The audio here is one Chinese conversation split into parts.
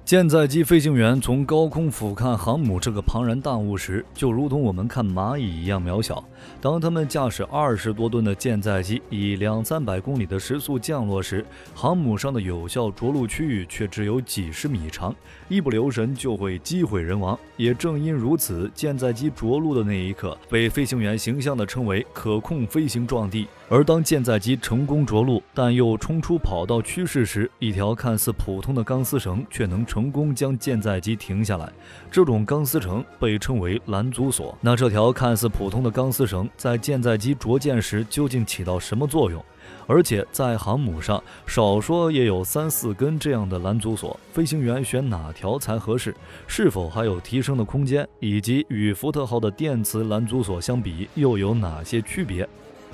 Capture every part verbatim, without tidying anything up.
舰载机飞行员从高空俯瞰航母这个庞然大物时，就如同我们看蚂蚁一样渺小。当他们驾驶二十多吨的舰载机以两三百公里的时速降落时，航母上的有效着陆区域却只有几十米长，一不留神就会机毁人亡。也正因如此，舰载机着陆的那一刻，被飞行员形象地称为可控飞行撞地。而当舰载机成功着陆，但又冲出跑道趋势时，一条看似普通的钢丝绳却能成功将舰载机停下来。这种钢丝绳被称为拦阻索。那这条看似普通的钢丝绳在舰载机着舰时究竟起到什么作用？而且在航母上，少说也有三四根这样的拦阻索，飞行员选哪条才合适？是否还有提升的空间？以及与福特号的电磁拦阻索相比，又有哪些区别？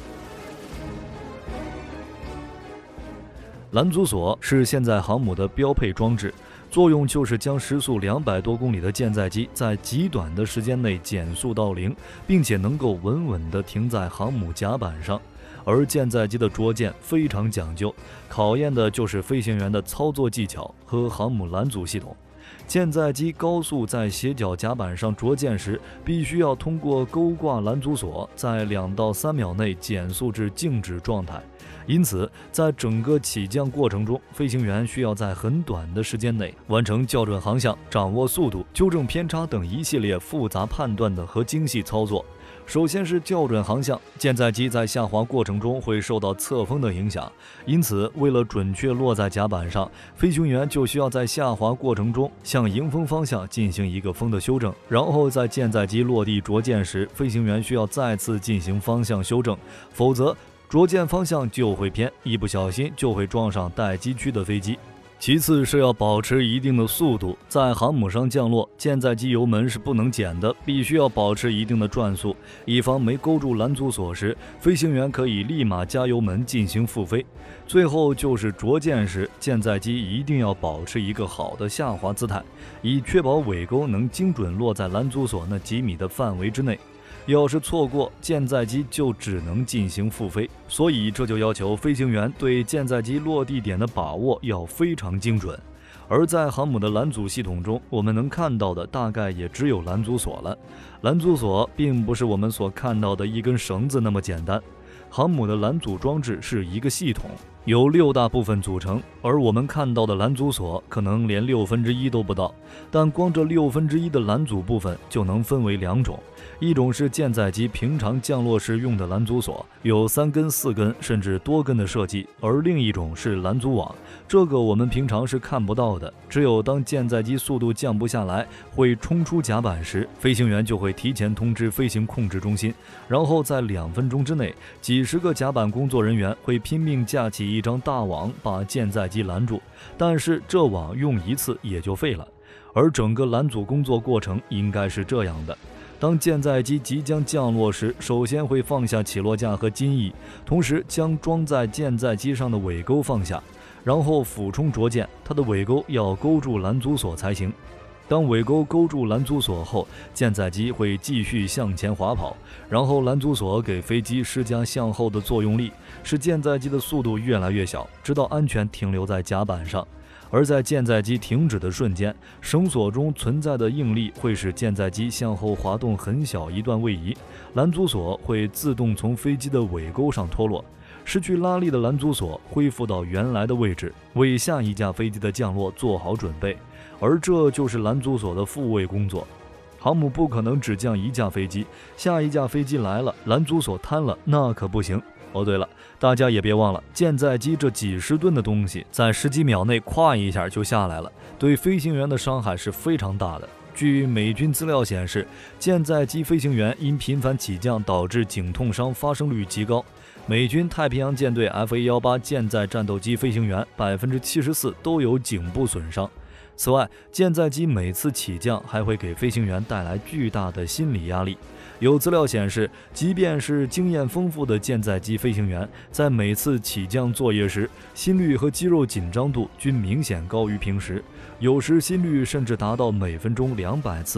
拦阻索是现在航母的标配装置，作用就是将时速两百多公里的舰载机在极短的时间内减速到零，并且能够稳稳地停在航母甲板上。而舰载机的着舰非常讲究，考验的就是飞行员的操作技巧和航母拦阻系统。舰载机高速在斜角甲板上着舰时，必须要通过钩挂拦阻索，在两到三秒内减速至静止状态。因此，在整个起降过程中，飞行员需要在很短的时间内完成校准航向、掌握速度、纠正偏差等一系列复杂判断的和精细操作。首先是校准航向，舰载机在下滑过程中会受到侧风的影响，因此为了准确落在甲板上，飞行员就需要在下滑过程中向迎风方向进行一个风的修正，然后在舰载机落地着舰时，飞行员需要再次进行方向修正，否则着舰方向就会偏，一不小心就会撞上待机区的飞机。其次是要保持一定的速度，在航母上降落，舰载机油门是不能减的，必须要保持一定的转速，以防没勾住拦阻索时，飞行员可以立马加油门进行复飞。最后就是着舰时，舰载机一定要保持一个好的下滑姿态，以确保尾钩能精准落在拦阻索那几米的范围之内。要是错过，舰载机就只能进行复飞，所以这就要求飞行员对舰载机落地点的把握要非常精准。而在航母的拦阻系统中，我们能看到的大概也只有拦阻索了。拦阻索并不是我们所看到的一根绳子那么简单，航母的拦阻装置是一个系统，由六大部分组成，而我们看到的拦阻索可能连六分之一都不到，但光这六分之一的拦阻部分就能分为两种，一种是舰载机平常降落时用的拦阻索，有三根、四根甚至多根的设计，而另一种是拦阻网，这个我们平常是看不到的，只有当舰载机速度降不下来，会冲出甲板时，飞行员就会提前通知飞行控制中心，然后在两分钟之内，几十个甲板工作人员会拼命架起一张大网把舰载机拦住，但是这网用一次也就废了。而整个拦阻工作过程应该是这样的：当舰载机即将降落时，首先会放下起落架和襟翼，同时将装在舰载机上的尾钩放下，然后俯冲着舰，它的尾钩要勾住拦阻索才行。当尾钩勾住拦阻索后，舰载机会继续向前滑跑，然后拦阻索给飞机施加向后的作用力，使舰载机的速度越来越小，直到安全停留在甲板上。而在舰载机停止的瞬间，绳索中存在的应力会使舰载机向后滑动很小一段位移，拦阻索会自动从飞机的尾钩上脱落，失去拉力的拦阻索恢复到原来的位置，为下一架飞机的降落做好准备。而这就是拦阻索的复位工作。航母不可能只降一架飞机，下一架飞机来了，拦阻索瘫了，那可不行。哦，对了，大家也别忘了，舰载机这几十吨的东西，在十几秒内咵一下就下来了，对飞行员的伤害是非常大的。据美军资料显示，舰载机飞行员因频繁起降导致颈痛伤发生率极高。美军太平洋舰队 F A 十八 舰载战斗机飞行员 百分之七十四 都有颈部损伤。此外，舰载机每次起降还会给飞行员带来巨大的心理压力。有资料显示，即便是经验丰富的舰载机飞行员，在每次起降作业时，心率和肌肉紧张度均明显高于平时，有时心率甚至达到每分钟两百次。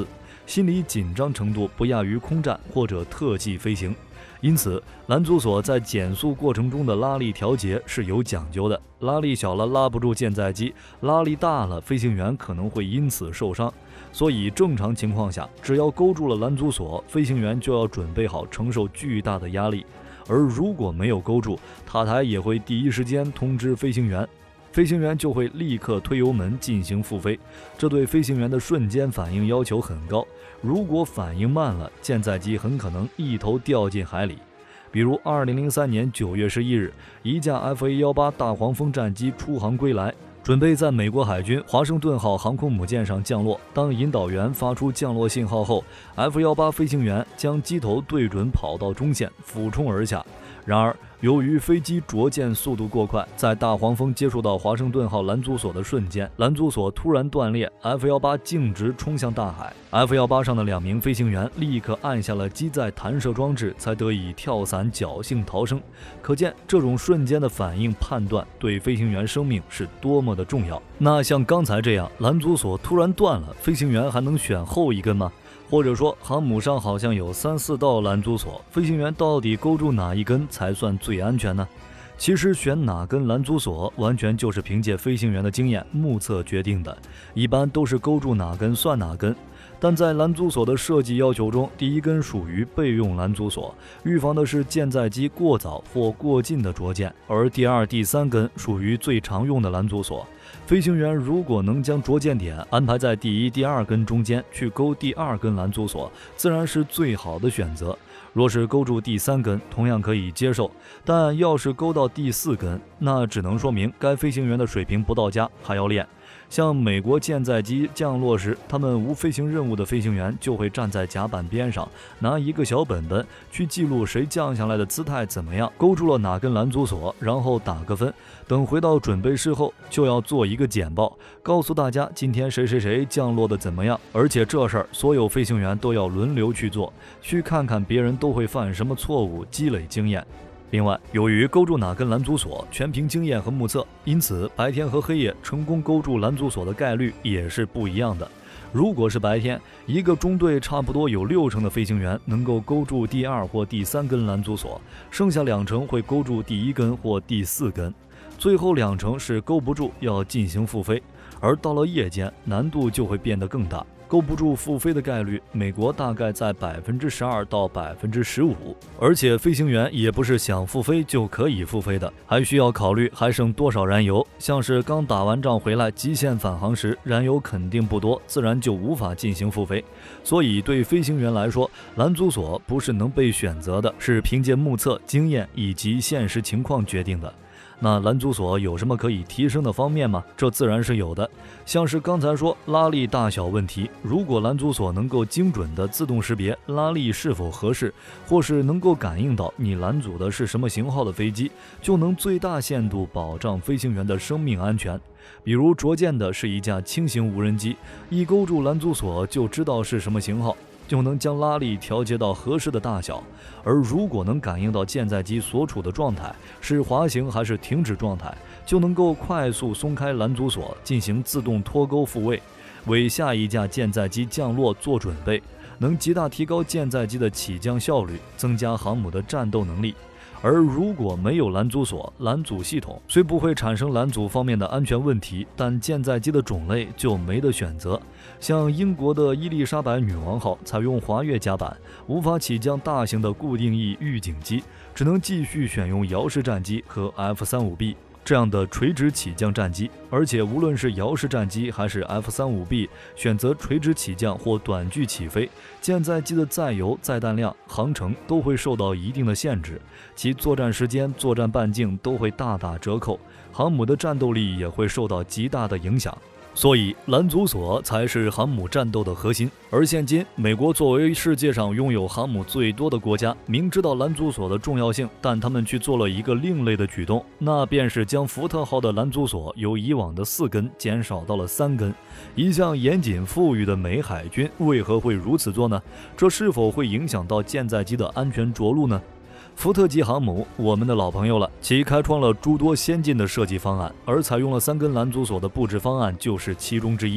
心理紧张程度不亚于空战或者特技飞行。因此，拦阻索在减速过程中的拉力调节是有讲究的，拉力小了拉不住舰载机，拉力大了飞行员可能会因此受伤。所以正常情况下，只要勾住了拦阻索，飞行员就要准备好承受巨大的压力。而如果没有勾住，塔台也会第一时间通知飞行员，飞行员就会立刻推油门进行复飞，这对飞行员的瞬间反应要求很高。如果反应慢了，舰载机很可能一头掉进海里。比如二零零三年九月十一日，一架 F A 十八 大黄蜂战机出航归来，准备在美国海军华盛顿号航空母舰上降落。当引导员发出降落信号后， F 十八 飞行员将机头对准跑道中线，俯冲而下。然而，由于飞机着舰速度过快，在大黄蜂接触到华盛顿号拦阻索的瞬间，拦阻索突然断裂 ，F 十八 径直冲向大海。F 十八 上的两名飞行员立刻按下了机载弹射装置，才得以跳伞侥幸逃生。可见，这种瞬间的反应判断对飞行员生命是多么的重要。那像刚才这样，拦阻索突然断了，飞行员还能选后一根吗？或者说，航母上好像有三四道拦阻索，飞行员到底勾住哪一根才算最安全呢？其实选哪根拦阻索，完全就是凭借飞行员的经验目测决定的，一般都是勾住哪根算哪根。但在拦阻索的设计要求中，第一根属于备用拦阻索，预防的是舰载机过早或过近的着舰，而第二、第三根属于最常用的拦阻索。飞行员如果能将着舰点安排在第一、第二根中间，去勾第二根拦阻索，自然是最好的选择。若是勾住第三根，同样可以接受，但要是勾到第四根，那只能说明该飞行员的水平不到家，还要练。像美国舰载机降落时，他们无飞行任务的飞行员就会站在甲板边上，拿一个小本本去记录谁降下来的姿态怎么样，勾住了哪根拦阻索，然后打个分。等回到准备室后，就要做一个简报，告诉大家今天谁谁谁降落的怎么样。而且这事儿所有飞行员都要轮流去做，去看看别人都会犯什么错误，积累经验。另外，由于勾住哪根拦阻索全凭经验和目测，因此白天和黑夜成功勾住拦阻索的概率也是不一样的。如果是白天，一个中队差不多有六成的飞行员能够勾住第二或第三根拦阻索，剩下两成会勾住第一根或第四根，最后两成是勾不住，要进行复飞。而到了夜间，难度就会变得更大。勾不住复飞的概率，美国大概在百分之十二到百分之十五，而且飞行员也不是想复飞就可以复飞的，还需要考虑还剩多少燃油。像是刚打完仗回来极限返航时，燃油肯定不多，自然就无法进行复飞。所以对飞行员来说，拦阻索不是能被选择的，是凭借目测、经验以及现实情况决定的。那拦阻索有什么可以提升的方面吗？这自然是有的，像是刚才说拉力大小问题，如果拦阻索能够精准的自动识别拉力是否合适，或是能够感应到你拦阻的是什么型号的飞机，就能最大限度保障飞行员的生命安全。比如着舰的是一架轻型无人机，一勾住拦阻索就知道是什么型号，就能将拉力调节到合适的大小。而如果能感应到舰载机所处的状态是滑行还是停止状态，就能够快速松开拦阻索，进行自动脱钩复位，为下一架舰载机降落做准备，能极大提高舰载机的起降效率，增加航母的战斗能力。而如果没有拦阻索，拦阻系统虽不会产生拦阻方面的安全问题，但舰载机的种类就没得选择。像英国的伊丽莎白女王号采用滑跃甲板，无法起降大型的固定翼预警机，只能继续选用摇式战机和 F 三十五 B 这样的垂直起降战机。而且无论是摇式战机还是 F 三十五 B 选择垂直起降或短距起飞，舰载机的载油、载弹量、航程都会受到一定的限制，其作战时间、作战半径都会大打折扣，航母的战斗力也会受到极大的影响。所以拦阻索才是航母战斗的核心。而现今，美国作为世界上拥有航母最多的国家，明知道拦阻索的重要性，但他们去做了一个另类的举动，那便是将福特号的拦阻索由以往的四根减少到了三根。一向严谨富裕的美海军为何会如此做呢？这是否会影响到舰载机的安全着陆呢？福特级航母，我们的老朋友了，其开创了诸多先进的设计方案，而采用了三根拦阻索的布置方案就是其中之一。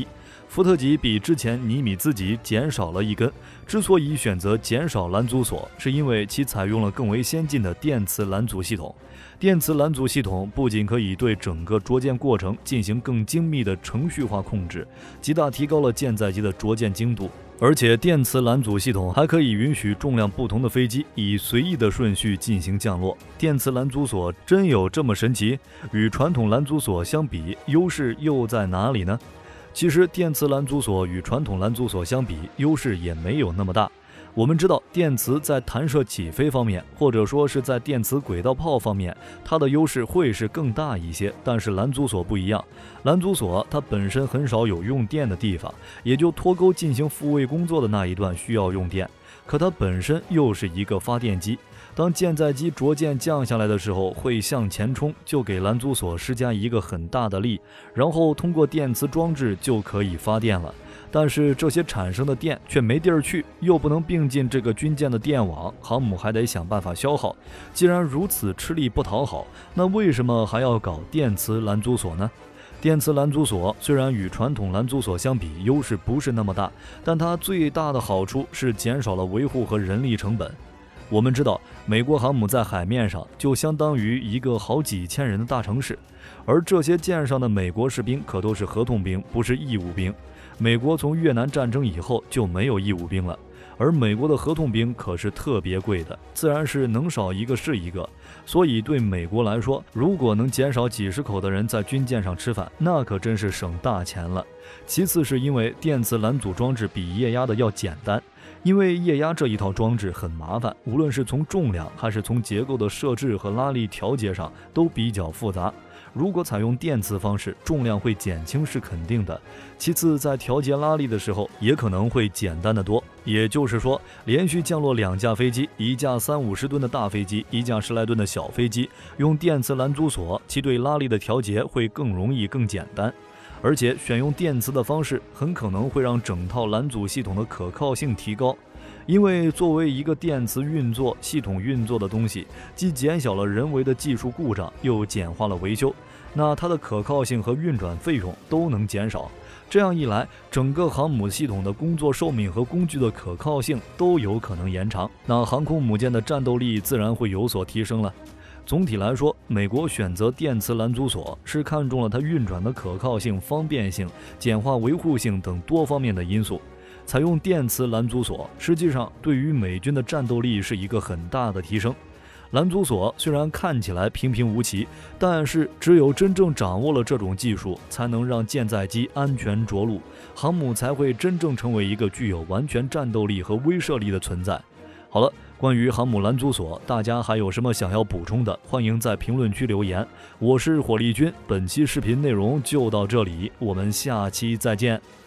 福特级比之前尼米兹级减少了一根。之所以选择减少拦阻索，是因为其采用了更为先进的电磁拦阻系统。电磁拦阻系统不仅可以对整个着舰过程进行更精密的程序化控制，极大提高了舰载机的着舰精度。而且电磁拦阻系统还可以允许重量不同的飞机以随意的顺序进行降落。电磁拦阻索真有这么神奇？与传统拦阻索相比，优势又在哪里呢？其实电磁拦阻索与传统拦阻索相比，优势也没有那么大。我们知道，电磁在弹射起飞方面，或者说是在电磁轨道炮方面，它的优势会是更大一些。但是拦阻索不一样，拦阻索它本身很少有用电的地方，也就脱钩进行复位工作的那一段需要用电，可它本身又是一个发电机。当舰载机着舰降下来的时候，会向前冲，就给拦阻索施加一个很大的力，然后通过电磁装置就可以发电了。但是这些产生的电却没地儿去，又不能并进这个军舰的电网，航母还得想办法消耗。既然如此吃力不讨好，那为什么还要搞电磁拦阻索呢？电磁拦阻索虽然与传统拦阻索相比优势不是那么大，但它最大的好处是减少了维护和人力成本。我们知道，美国航母在海面上就相当于一个好几千人的大城市，而这些舰上的美国士兵可都是合同兵，不是义务兵。美国从越南战争以后就没有义务兵了，而美国的合同兵可是特别贵的，自然是能少一个是一个。所以对美国来说，如果能减少几十口的人在军舰上吃饭，那可真是省大钱了。其次是因为电磁拦阻装置比液压的要简单，因为液压这一套装置很麻烦，无论是从重量还是从结构的设置和拉力调节上都比较复杂。如果采用电磁方式，重量会减轻是肯定的，其次在调节拉力的时候也可能会简单得多。也就是说，连续降落两架飞机，一架三五十吨的大飞机，一架十来吨的小飞机，用电磁拦阻索，其对拉力的调节会更容易更简单。而且选用电磁的方式很可能会让整套拦阻系统的可靠性提高，因为作为一个电磁运作系统运作的东西，既减小了人为的技术故障，又简化了维修，那它的可靠性和运转费用都能减少。这样一来，整个航母系统的工作寿命和工具的可靠性都有可能延长，那航空母舰的战斗力自然会有所提升了。总体来说，美国选择电磁拦阻索是看中了它运转的可靠性、方便性、简化维护性等多方面的因素。采用电磁拦阻索，实际上对于美军的战斗力是一个很大的提升。拦阻索虽然看起来平平无奇，但是只有真正掌握了这种技术，才能让舰载机安全着陆，航母才会真正成为一个具有完全战斗力和威慑力的存在。好了，关于航母拦阻索，大家还有什么想要补充的，欢迎在评论区留言。我是火力军，本期视频内容就到这里，我们下期再见。